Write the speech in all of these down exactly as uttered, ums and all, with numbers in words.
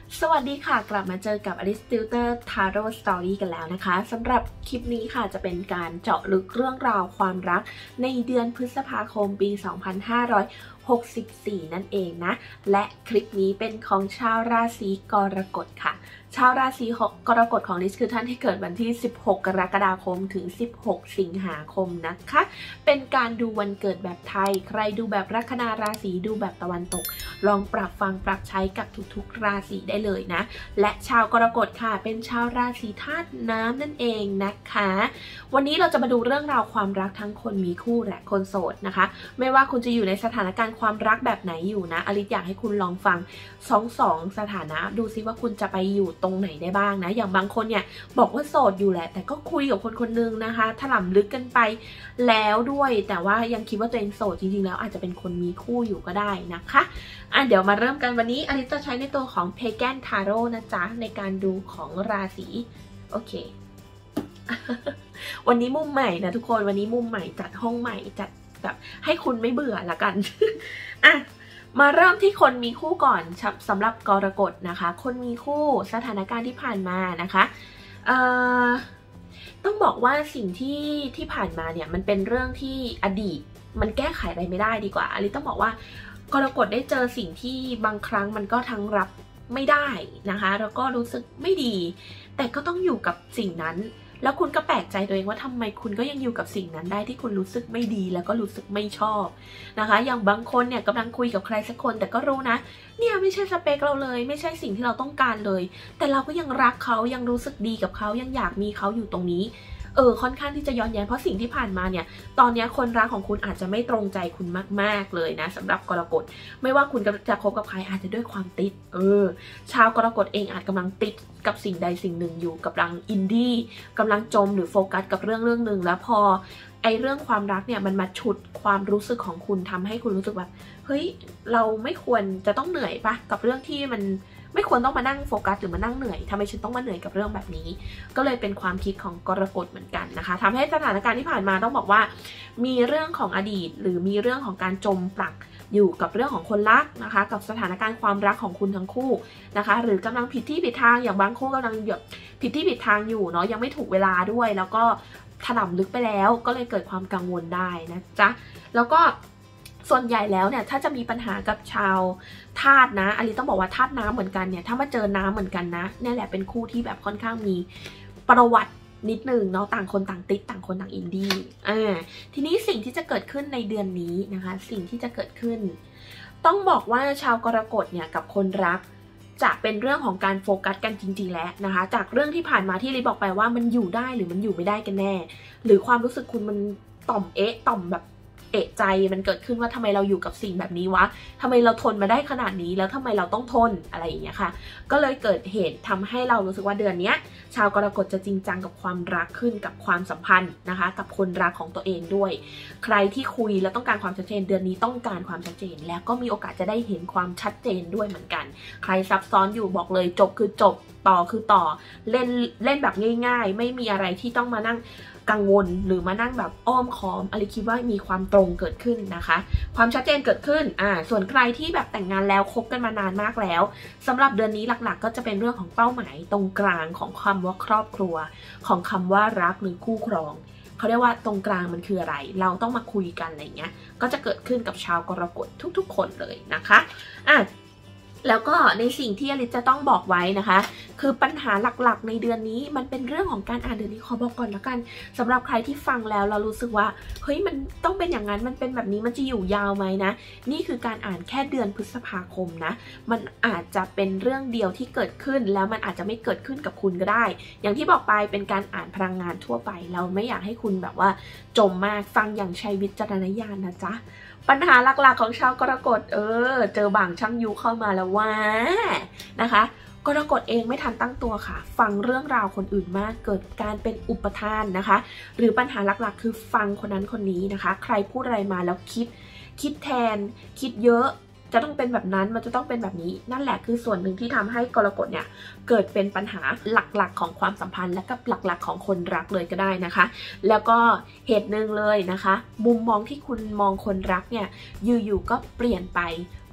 สวัสดีค่ะกลับมาเจอกับ Alice Tutor Tarot Story กันแล้วนะคะสำหรับคลิปนี้ค่ะจะเป็นการเจาะลึกเรื่องราวความรักในเดือนพฤษภาคมปี สองพันห้าร้อยหกสิบสี่ นั่นเองนะและคลิปนี้เป็นของชาวราศีกรกฎค่ะชาวราศีกรกฎของลิสคือท่านที่เกิดวันที่สิบหกกรกฎาคมถึงสิบหกสิงหาคมนะคะเป็นการดูวันเกิดแบบไทยใครดูแบบลัคนาราศีดูแบบตะวันตกลองปรับฟังปรับใช้กับทุกๆราศีได้เลยนะและชาวกรกฎค่ะเป็นชาวราศีธาตุน้ำนั่นเองนะคะวันนี้เราจะมาดูเรื่องราวความรักทั้งคนมีคู่และคนโสดนะคะไม่ว่าคุณจะอยู่ในสถานการณ์ความรักแบบไหนอยู่นะอลิซอยากให้คุณลองฟังสองสองสถานะดูซิว่าคุณจะไปอยู่ตรงไหนได้บ้างนะอย่างบางคนเนี่ยบอกว่าโสดอยู่แหละแต่ก็คุยกับคนคนนึงนะคะถล่ำลึกกันไปแล้วด้วยแต่ว่ายังคิดว่าตัวเองโสดจริงๆแล้วอาจจะเป็นคนมีคู่อยู่ก็ได้นะคะอ่ะเดี๋ยวมาเริ่มกันวันนี้อลิซจะใช้ในตัวของ Pagan Tarot นะจ๊ะในการดูของราศีโอเค วันนี้มุมใหม่นะทุกคนวันนี้มุมใหม่จัดห้องใหม่จัดแบบให้คุณไม่เบื่อละกัน อ่ะมาเริ่มที่คนมีคู่ก่อนสำหรับกรกฎนะคะคนมีคู่สถานการณ์ที่ผ่านมานะคะเอ่อต้องบอกว่าสิ่งที่ที่ผ่านมาเนี่ยมันเป็นเรื่องที่อดีตมันแก้ไขอะไรไม่ได้ดีกว่าอันนี้ต้องบอกว่ากรกฎได้เจอสิ่งที่บางครั้งมันก็ทั้งรับไม่ได้นะคะแล้วก็รู้สึกไม่ดีแต่ก็ต้องอยู่กับสิ่งนั้นแล้วคุณก็แปลกใจตัวเองว่าทำไมคุณก็ยังอยู่กับสิ่งนั้นได้ที่คุณรู้สึกไม่ดีแล้วก็รู้สึกไม่ชอบนะคะอย่างบางคนเนี่ยกำลังคุยกับใครสักคนแต่ก็รู้นะเนี่ยไม่ใช่สเปคเราเลยไม่ใช่สิ่งที่เราต้องการเลยแต่เราก็ยังรักเขายังรู้สึกดีกับเขายังอยากมีเขาอยู่ตรงนี้เออค่อนข้างที่จะย้อนแย้งเพราะสิ่งที่ผ่านมาเนี่ยตอนนี้คนรักของคุณอาจจะไม่ตรงใจคุณมากๆเลยนะสำหรับกรกฎไม่ว่าคุณจะคบกับใครอาจจะด้วยความติดเออชาวกรกฎเองอาจกำลังติดกับสิ่งใดสิ่งหนึ่งอยู่กำลังอินดี้กำลังจมหรือโฟกัสกับเรื่องเรื่องหนึ่งแล้วพอไอเรื่องความรักเนี่ยมันมาฉุดความรู้สึกของคุณทำให้คุณรู้สึกแบบเฮ้ยเราไม่ควรจะต้องเหนื่อยปะกับเรื่องที่มันไม่ควรต้องมานั่งโฟกัสหรือมานั่งเหนื่อยทำไมฉันต้องมาเหนื่อยกับเรื่องแบบนี้ก็เลยเป็นความคิดของกรกฎเหมือนกันนะคะทำให้สถานการณ์ที่ผ่านมาต้องบอกว่ามีเรื่องของอดีตหรือมีเรื่องของการจมปลักอยู่กับเรื่องของคนรักนะคะกับสถานการณ์ความรักของคุณทั้งคู่นะคะหรือกำลังผิดที่ผิดทางอย่างบางคู่กำลังแบบผิดที่ผิดทางอยู่เนาะยังไม่ถูกเวลาด้วยแล้วก็ถล่มลึกไปแล้วก็เลยเกิดความกังวลได้นะจ๊ะแล้วก็ส่วนใหญ่แล้วเนี่ยถ้าจะมีปัญหากับชาวธาตุนะอลิต้องบอกว่าธาตุน้ำเหมือนกันเนี่ยถ้ามาเจอน้ำเหมือนกันนะนี่แหละเป็นคู่ที่แบบค่อนข้างมีประวัตินิดนึงเนาะต่างคนต่างติดต่างคนต่างอินดี้อ่าทีนี้สิ่งที่จะเกิดขึ้นในเดือนนี้นะคะสิ่งที่จะเกิดขึ้นต้องบอกว่าชาวกรกฎเนี่ยกับคนรักจะเป็นเรื่องของการโฟกัสกันจริงๆแล้วนะคะจากเรื่องที่ผ่านมาที่ลิบอกไปว่ามันอยู่ได้หรือมันอยู่ไม่ได้กันแน่หรือความรู้สึกคุณมันต่อมเอ๊ะต่อมแบบเอะใจมันเกิดขึ้นว่าทำไมเราอยู่กับสิ่งแบบนี้วะทำไมเราทนมาได้ขนาดนี้แล้วทำไมเราต้องทนอะไรอย่างเงี้ยค่ะก็เลยเกิดเหตุทำให้เรารู้สึกว่าเดือนนี้ชาวกรกฎจะจริงจังกับความรักขึ้นกับความสัมพันธ์นะคะกับคนรักของตัวเองด้วยใครที่คุยแล้วต้องการความชัดเจนเดือนนี้ต้องการความชัดเจนแล้วก็มีโอกาสจะได้เห็นความชัดเจนด้วยเหมือนกันใครซับซ้อนอยู่บอกเลยจบคือจบต่อคือต่อเล่นเล่นแบบง่ายๆไม่มีอะไรที่ต้องมานั่งกังวลหรือมานั่งแบบอ้อมค้อมอะไรคิดว่ามีความตรงเกิดขึ้นนะคะความชัดเจนเกิดขึ้นอ่าส่วนใครที่แบบแต่งงานแล้วคบกันมานานมากแล้วสำหรับเดือนนี้หลักๆก็จะเป็นเรื่องของเป้าหมายตรงกลางของคำว่าครอบครัวของคำว่ารักหรือคู่ครองเขาเรียกว่าตรงกลางมันคืออะไรเราต้องมาคุยกันอะไรเงี้ยก็จะเกิดขึ้นกับชาวกรกฎทุกๆคนเลยนะคะอ่ะแล้วก็ในสิ่งที่อลิซจะต้องบอกไว้นะคะคือปัญหาหลักๆในเดือนนี้มันเป็นเรื่องของการอ่านเดือนนี้ขอบอกก่อนแล้วกันสำหรับใครที่ฟังแล้วเรารู้สึกว่าเฮ้ยมันต้องเป็นอย่างนั้นมันเป็นแบบนี้มันจะอยู่ยาวไหมนะนี่คือการอ่านแค่เดือนพฤษภาคมนะมันอาจจะเป็นเรื่องเดียวที่เกิดขึ้นแล้วมันอาจจะไม่เกิดขึ้นกับคุณก็ได้อย่างที่บอกไปเป็นการอ่านพลังงานทั่วไปเราไม่อยากให้คุณแบบว่าจมมากฟังอย่างใช้วิจารณญาณนะจ๊ะปัญหาหลักๆของชาวกรกฎเออเจอบางช่างยุเข้ามาแล้วว่านะคะกรกฎเองไม่ทันตั้งตัวค่ะฟังเรื่องราวคนอื่นมากเกิดการเป็นอุปทานนะคะหรือปัญหาหลักๆคือฟังคนนั้นคนนี้นะคะใครพูดอะไรมาแล้วคิดคิดแทนคิดเยอะจะต้องเป็นแบบนั้นมันจะต้องเป็นแบบนี้นั่นแหละคือส่วนหนึ่งที่ทำให้กรกฎเนี่ยเกิดเป็นปัญหาหลักๆของความสัมพันธ์และกับหลักๆของคนรักเลยก็ได้นะคะแล้วก็เหตุหนึ่งเลยนะคะมุมมองที่คุณมองคนรักเนี่ยอยู่ๆก็เปลี่ยนไปค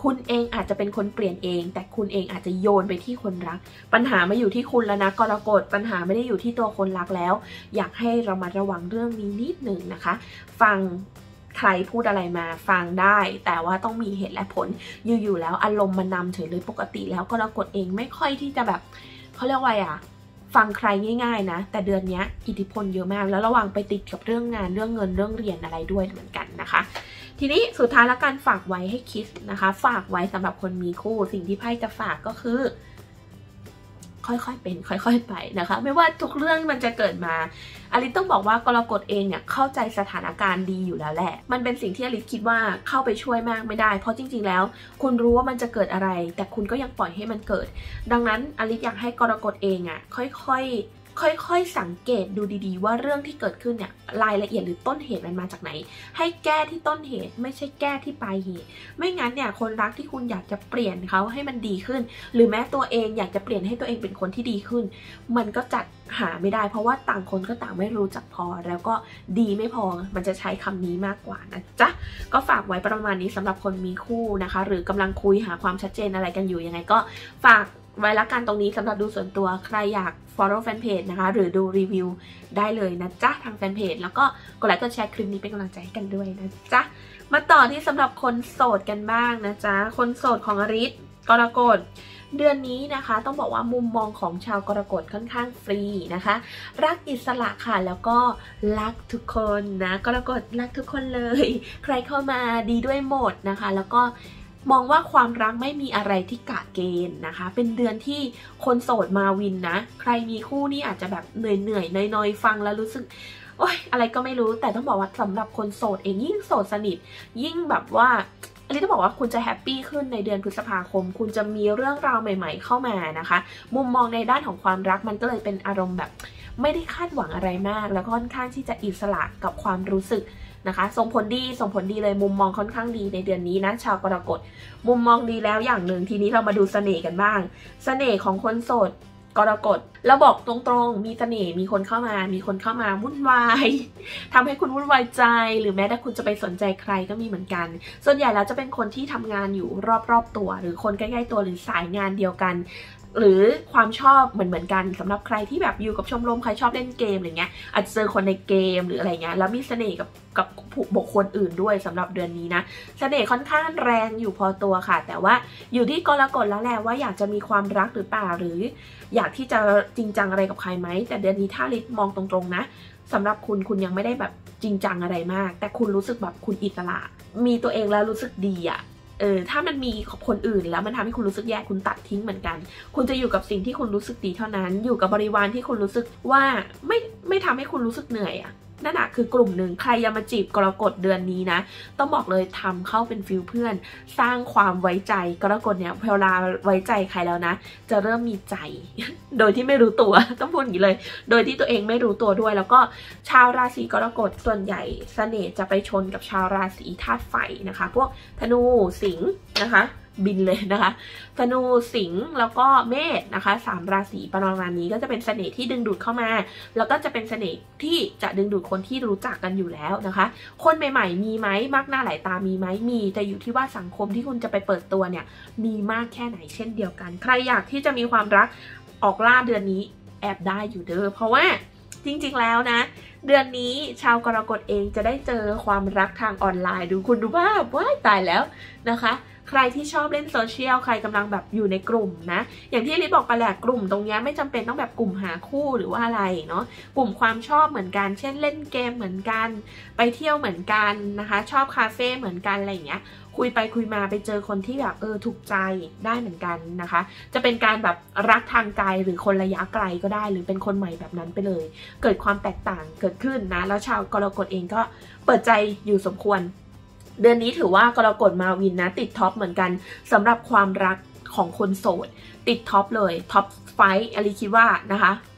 คุณเองอาจจะเป็นคนเปลี่ยนเองแต่คุณเองอาจจะโยนไปที่คนรักปัญหามาอยู่ที่คุณแล้วนะกรกฎปัญหาไม่ได้อยู่ที่ตัวคนรักแล้วอยากให้เรามาระวังเรื่องนี้นิดหนึ่งนะคะฟังใครพูดอะไรมาฟังได้แต่ว่าต้องมีเหตุและผลอยู่ๆแล้วอารมณ์มันนำเฉยเลยปกติแล้วกรกฎเองไม่ค่อยที่จะแบบเขาเรียกว่าอ่ะฟังใครง่ายๆนะแต่เดือนนี้อิทธิพลเยอะมากแล้วระวังไปติดกับเรื่องงานเรื่องเงินเรื่องเรียนอะไรด้วยเหมือนกันนะคะทีนี้สุดท้ายแล้วการฝากไว้ให้คิดนะคะฝากไว้สำหรับคนมีคู่สิ่งที่ไพ่จะฝากก็คือค่อยๆเป็นค่อยๆไปนะคะไม่ว่าทุกเรื่องมันจะเกิดมาอลิซต้องบอกว่ากรกฎเองเนี่ยเข้าใจสถานการณ์ดีอยู่แล้วแหละมันเป็นสิ่งที่อลิซคิดว่าเข้าไปช่วยมากไม่ได้เพราะจริงๆแล้วคุณรู้ว่ามันจะเกิดอะไรแต่คุณก็ยังปล่อยให้มันเกิดดังนั้นอลิซอยากให้กรกฎเองอ่ะค่อยๆค่อยๆสังเกตดูดีๆว่าเรื่องที่เกิดขึ้นเนี่ยรายละเอียดหรือต้นเหตุมันมาจากไหนให้แก้ที่ต้นเหตุไม่ใช่แก้ที่ปลายเหตุไม่งั้นเนี่ยคนรักที่คุณอยากจะเปลี่ยนเขาให้มันดีขึ้นหรือแม้ตัวเองอยากจะเปลี่ยนให้ตัวเองเป็นคนที่ดีขึ้นมันก็จัดหาไม่ได้เพราะว่าต่างคนก็ต่างไม่รู้จักพอแล้วก็ดีไม่พอมันจะใช้คำนี้มากกว่านะจ๊ะก็ฝากไว้ประมาณนี้สำหรับคนมีคู่นะคะหรือกำลังคุยหาความชัดเจนอะไรกันอยู่ยังไงก็ฝากไว้ละกันตรงนี้สำหรับดูส่วนตัวใครอยาก follow แฟนเพจนะคะหรือดูรีวิวได้เลยนะจ๊ะทางแฟนเพจแล้วก็กดไลค์กดแชร์คลิปนี้เป็นกำลังใจให้กันด้วยนะจ๊ะมาต่อที่สำหรับคนโสดกันบ้างนะจ๊ะคนโสดของอริสกรกฎเดือนนี้นะคะต้องบอกว่ามุมมองของชาวกรกฎค่อนข้างฟรีนะคะรักอิสระค่ะแล้วก็รักทุกคนนะกรกฎรักทุกคนเลยใครเข้ามาดีด้วยหมดนะคะแล้วก็มองว่าความรักไม่มีอะไรที่กะเกณฑ์นะคะเป็นเดือนที่คนโสดมาวินนะใครมีคู่นี่อาจจะแบบเหนื่อยเหนื่อยน้อยๆฟังแล้วรู้สึกโอ๊ยอะไรก็ไม่รู้แต่ต้องบอกว่าสำหรับคนโสดเองยิ่งโสดสนิทยิ่งแบบว่าอันนี้ต้องบอกว่าคุณจะแฮปปี้ขึ้นในเดือนพฤษภาคมคุณจะมีเรื่องราวใหม่ๆเข้ามานะคะมุมมองในด้านของความรักมันก็เลยเป็นอารมณ์แบบไม่ได้คาดหวังอะไรมากแล้วก็ค่อนข้างที่จะอิสระกับความรู้สึกนะคะส่งผลดีส่งผลดีเลยมุมมองค่อนข้างดีในเดือนนี้นะชาวกรกฎมุมมองดีแล้วอย่างหนึ่งทีนี้เรามาดูเสน่ห์กันบ้างเสน่ห์ของคนโสดกรกฎเราบอกตรงๆมีเสน่ห์มีคนเข้ามามีคนเข้ามาวุ่นวายทำให้คุณวุ่นวายใจหรือแม้แต่คุณจะไปสนใจใครก็มีเหมือนกันส่วนใหญ่แล้วจะเป็นคนที่ทำงานอยู่รอบๆตัวหรือคนใกล้ๆตัวหรือสายงานเดียวกันหรือความชอบเหมือนเหมือนกันสำหรับใครที่แบบอยู่กับชมรมใครชอบเล่นเกมอะไรเงี้ยอาจจะเจอคนในเกมหรืออะไรเงี้ยแล้วมีเสน่ห์กับกับบุคคลอื่นด้วยสำหรับเดือนนี้นะเสน่ห์ค่อนข้างแรงอยู่พอตัวค่ะแต่ว่าอยู่ที่กรกฎแล้วแหละว่าอยากจะมีความรักหรือเปล่าหรืออยากที่จะจริงจังอะไรกับใครไหมแต่เดือนนี้ถ้าลิศมองตรงๆนะสำหรับคุณคุณยังไม่ได้แบบจริงจังอะไรมากแต่คุณรู้สึกแบบคุณอิสระมีตัวเองแล้วรู้สึกดีอะเออถ้ามันมีคนอื่นแล้วมันทำให้คุณรู้สึกแย่คุณตัดทิ้งเหมือนกันคุณจะอยู่กับสิ่งที่คุณรู้สึกดีเท่านั้นอยู่กับบริวารที่คุณรู้สึกว่าไม่ไม่ทำให้คุณรู้สึกเหนื่อยอะนั่นแหะคือกลุ่มหนึ่งใครยังมาจีบกรกฎเดือนนี้นะต้องบอกเลยทำเข้าเป็นฟิลเพื่อนสร้างความไว้ใจกรกฎเนี่ยเวลาไว้ใจใครแล้วนะจะเริ่มมีใจ โดยที่ไม่รู้ตัว ต้องพูดอย่างนี้เลยโดยที่ตัวเองไม่รู้ตัวด้วยแล้วก็ชาวราศีกรกฎส่วนใหญ่เสน่ห์จะไปชนกับชาวราศีธาตุไฟนะคะพวกธนูสิงห์นะคะบินเลยนะคะธนูสิงห์แล้วก็เมษนะคะสามราศีประมาณนี้ก็จะเป็นเสน่ห์ที่ดึงดูดเข้ามาแล้วก็จะเป็นเสน่ห์ที่จะดึงดูดคนที่รู้จักกันอยู่แล้วนะคะคนใหม่ๆมีไหมมากหน้าหลายตามีไหมมีแต่อยู่ที่ว่าสังคมที่คุณจะไปเปิดตัวเนี่ยมีมากแค่ไหนเช่นเดียวกันใครอยากที่จะมีความรักออกล่าเดือนนี้แอบได้อยู่เด้อเพราะว่าจริงๆแล้วนะเดือนนี้ชาวกรกฎเองจะได้เจอความรักทางออนไลน์ดูคุณดูว่าว้ายตายแล้วนะคะใครที่ชอบเล่นโซเชียลใครกำลังแบบอยู่ในกลุ่มนะอย่างที่ลิศบอกไปแหละกลุ่มตรงนี้ไม่จำเป็นต้องแบบกลุ่มหาคู่หรือว่าอะไรเนาะกลุ่มความชอบเหมือนกันเช่นเล่นเกมเหมือนกันไปเที่ยวเหมือนกันนะคะชอบคาเฟ่เหมือนกันอะไรอย่างเงี้ยคุยไปคุยมาไปเจอคนที่แบบเออถูกใจได้เหมือนกันนะคะจะเป็นการแบบรักทางไกลหรือคนระยะไกลก็ได้หรือเป็นคนใหม่แบบนั้นไปเลยเกิดความแตกต่างเกิดขึ้นนะแล้วชาวกรกฎเองก็เปิดใจอยู่สมควรเดือนนี้ถือว่ากรกฎมาวินนะติดท็อปเหมือนกันสำหรับความรักของคนโสดติดท็อปเลยท็อปไฟว์อลิคิดว่านะคะ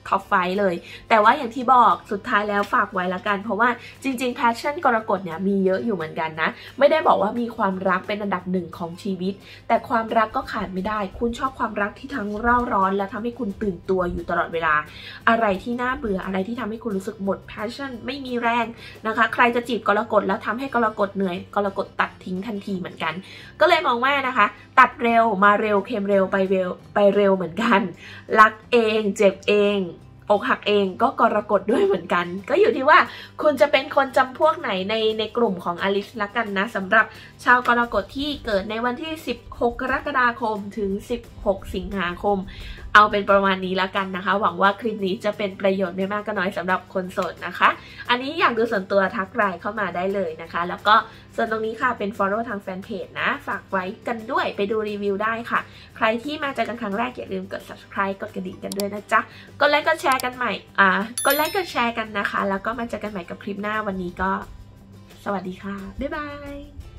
ท็อปไฟว์เลยแต่ว่าอย่างที่บอกสุดท้ายแล้วฝากไว้ละกันเพราะว่าจริงๆ passion กรกฎเนี่ยมีเยอะอยู่เหมือนกันนะไม่ได้บอกว่ามีความรักเป็นอันดับหนึ่งของชีวิตแต่ความรักก็ขาดไม่ได้คุณชอบความรักที่ทั้งเร่าร้อนและทำให้คุณตื่นตัวอยู่ตลอดเวลาอะไรที่น่าเบื่ออะไรที่ทำให้คุณรู้สึกหมด passion ไม่มีแรงนะคะใครจะจีบกรกฎแล้วทำให้กรกฎเหนื่อยกรกฎตัดทิ้งทันทีเหมือนกันก็เลยมองว่านะคะตัดเร็วมาเร็วเค็มเร็วไปเร็วไปเร็วเหมือนกันรักเองเจ็บเองอกหักเองก็กรกฎด้วยเหมือนกันก็อยู่ที่ว่าคุณจะเป็นคนจำพวกไหนในในกลุ่มของอลิสละกันนะสำหรับชาวกรกฎที่เกิดในวันที่สิบหกกรกฎาคมถึงสิบหกสิงหาคมเอาเป็นประมาณนี้ละกันนะคะหวังว่าคลิปนี้จะเป็นประโยชน์ไม่มากก็น้อยสำหรับคนโสดนะคะอันนี้อยากดูส่วนตัวทักไลน์เข้ามาได้เลยนะคะแล้วก็ส่วนตรงนี้ค่ะเป็น follow ทางแฟนเพจนะฝากไว้กันด้วยไปดูรีวิวได้ค่ะใครที่มาเจอกันครั้งแรกอย่าลืมกด subscribe กดกระดิ่งกันด้วยนะจ๊ะกดไลค์กดแชร์กันใหม่อ่ากดไลค์กดแชร์กันนะคะแล้วก็มาเจอกันใหม่กับคลิปหน้าวันนี้ก็สวัสดีค่ะบ๊ายบาย